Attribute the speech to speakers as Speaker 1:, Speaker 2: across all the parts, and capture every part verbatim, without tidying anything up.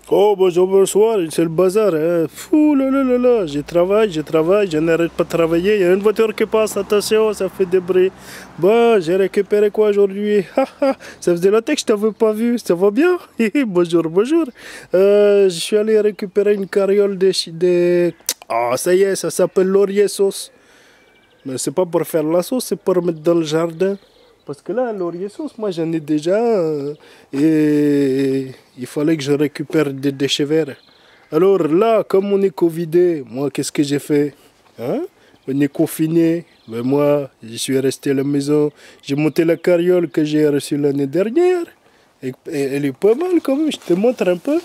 Speaker 1: Oh, bonjour, bonsoir, c'est le bazar. Hein. Fou, là, là, là, là. Je travaille, je travaille, je n'arrête pas de travailler. Il y a une voiture qui passe, attention, ça fait des bruits. Bon, j'ai récupéré quoi aujourd'hui? Ça faisait longtemps que je t'avais pas vu, ça va bien? Bonjour, bonjour. Euh, je suis allé récupérer une carriole de... de... Ah, ça y est, ça s'appelle laurier sauce. Mais c'est pas pour faire la sauce, c'est pour mettre dans le jardin. Parce que là, laurier sauce, moi j'en ai déjà euh, et il fallait que je récupère des déchets verts. Alors là, comme on est covidé, moi qu'est-ce que j'ai fait? Hein? On est confiné, mais moi je suis resté à la maison. J'ai monté la carriole que j'ai reçue l'année dernière. Et, et elle est pas mal quand même, je te montre un peu.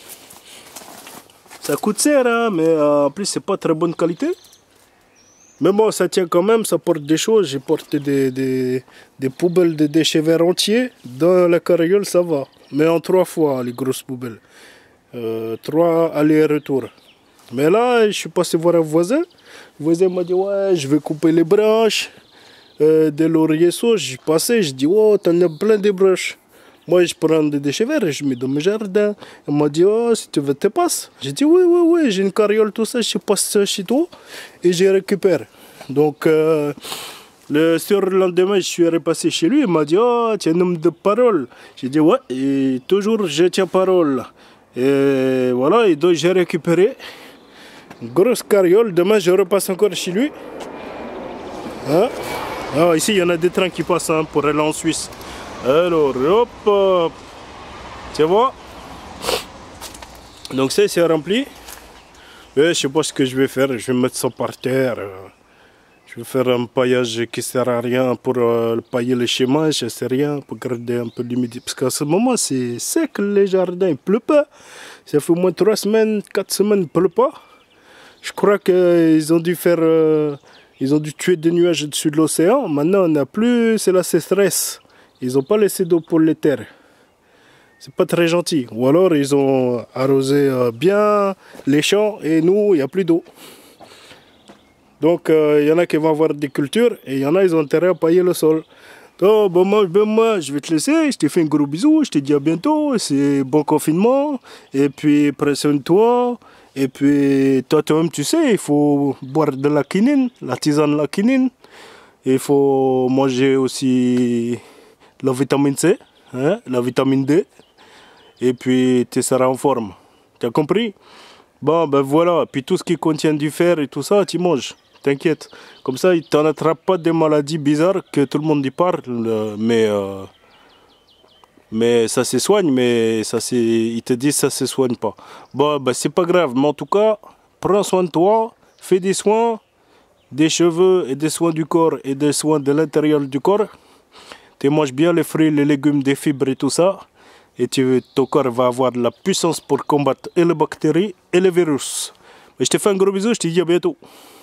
Speaker 1: Ça coûte cher, hein, mais euh, en plus c'est pas très bonne qualité. Mais bon, ça tient quand même, ça porte des choses. J'ai porté des, des, des poubelles de déchets verts entiers. Dans la carriole, ça va. Mais en trois fois, les grosses poubelles. Euh, trois allers-retours. Mais là, je suis passé voir un voisin. Le voisin m'a dit, ouais, je vais couper les branches euh, des lauriers sauce. J'ai passé, je dis, oh, t'en as plein de branches. Moi, je prends des déchets verts et je mets dans mon jardin. Il m'a dit, oh, si tu veux, te passes. J'ai dit, oui, oui, oui, j'ai une carriole, tout ça, je passe chez toi et je récupère. Donc, euh, le, sur le lendemain, je suis repassé chez lui. Il m'a dit, oh, tu es un homme de parole. J'ai dit, ouais, et toujours, je tiens parole. Et voilà, et donc j'ai récupéré une grosse carriole. Demain, je repasse encore chez lui. Hein? Ah, ici, il y en a des trains qui passent hein, pour aller en Suisse. Alors, hop, hop, tu vois. Donc ça, c'est rempli. Et je sais pas ce que je vais faire. Je vais mettre ça par terre. Je vais faire un paillage qui sert à rien pour euh, pailler le chemin. Je sais rien pour garder un peu d'humidité. Parce qu'à ce moment, c'est sec les jardins. Il pleut pas. Ça fait au moins trois semaines, quatre semaines, il pleut pas. Je crois qu'ils ont dû faire, euh, ils ont dû tuer des nuages au-dessus de l'océan. Maintenant, on n'a plus, c'est la sécheresse. Ils n'ont pas laissé d'eau pour les terres. C'est pas très gentil. Ou alors ils ont arrosé euh, bien les champs et nous, il n'y a plus d'eau. Donc il euh, y en a qui vont avoir des cultures et il y en a ils ont intérêt à pailler le sol. Donc bon, moi, ben, moi je vais te laisser. Je te fais un gros bisou. Je te dis à bientôt. C'est bon confinement. Et puis pressione-toi. Et puis toi toi-même tu sais, il faut boire de la quinine, la tisane de la quinine. Il faut manger aussi la vitamine C, hein, la vitamine D, et puis tu seras en forme. Tu as compris? Bon, ben voilà, puis tout ce qui contient du fer et tout ça, tu manges, t'inquiète. Comme ça, tu n'en attrapes pas des maladies bizarres que tout le monde y parle, mais, euh, mais ça se soigne, mais ça ils te disent que ça se soigne pas. Bon, ben c'est pas grave, mais en tout cas, prends soin de toi, fais des soins, des cheveux et des soins du corps et des soins de l'intérieur du corps. Tu manges bien les fruits, les légumes, des fibres et tout ça. Et tu, ton corps va avoir de la puissance pour combattre et les bactéries et les virus. Mais je te fais un gros bisou, je te dis à bientôt.